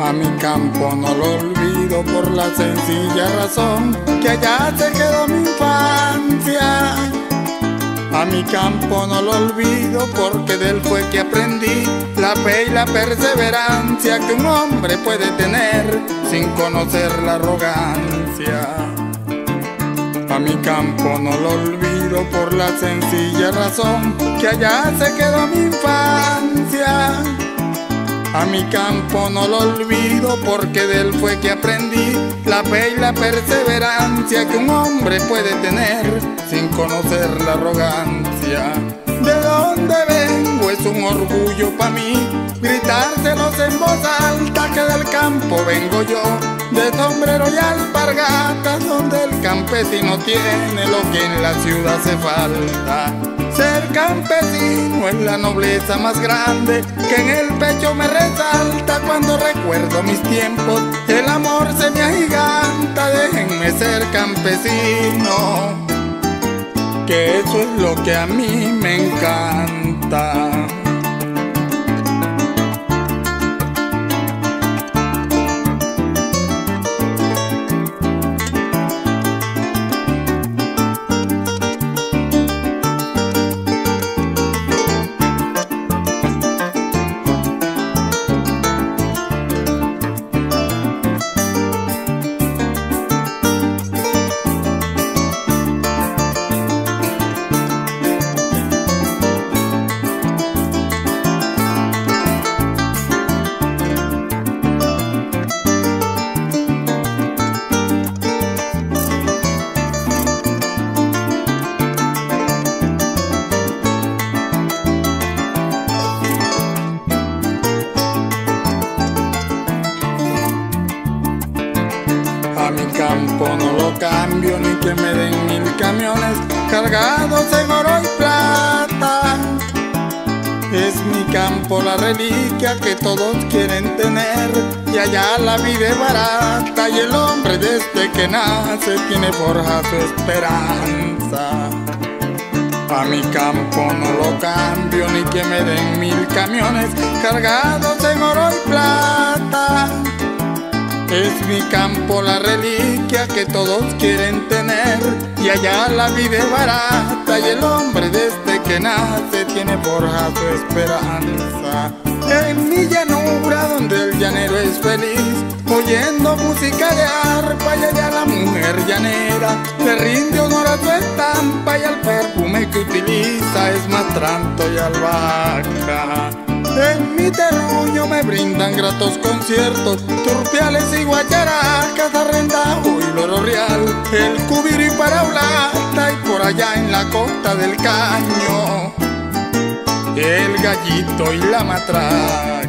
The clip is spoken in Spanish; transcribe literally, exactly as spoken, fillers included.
A mi campo no lo olvido por la sencilla razón que allá se quedó mi infancia. A mi campo no lo olvido porque de él fue que aprendí la fe y la perseverancia que un hombre puede tener sin conocer la arrogancia. A mi campo no lo olvido por la sencilla razón que allá se quedó mi infancia. A mi campo no lo olvido porque de él fue que aprendí la fe y la perseverancia que un hombre puede tener sin conocer la arrogancia. De donde vengo es un orgullo pa' mí gritárselos en voz alta que del campo vengo yo, de sombrero y alpargatas, donde el campesino tiene lo que en la ciudad hace falta. Ser campesino es la nobleza más grande que en el pecho me resalta. Cuando recuerdo mis tiempos, el amor se me agiganta. Déjenme ser campesino, que eso es lo que a mí me encanta. A mi campo no lo cambio ni que me den mil camiones cargados en oro y plata. Es mi campo la reliquia que todos quieren tener, y allá la vida es barata y el hombre desde que nace tiene forja su esperanza. A mi campo no lo cambio ni que me den mil camiones cargados en oro y plata. Es mi campo la reliquia que todos quieren tener, y allá la vida es barata y el hombre desde que nace tiene forja su esperanza. En mi llanura donde el llanero es feliz, oyendo música de arpa, y allá la mujer llanera le rinde honor a su estampa, y al perfume que utiliza es matranto y albahaca. En mi terruño me brindan gratos conciertos, turpiales y guacharacas, arrendajo y loro real, el cubiri y paraulata, y por allá en la costa del caño el gallito y la matraca.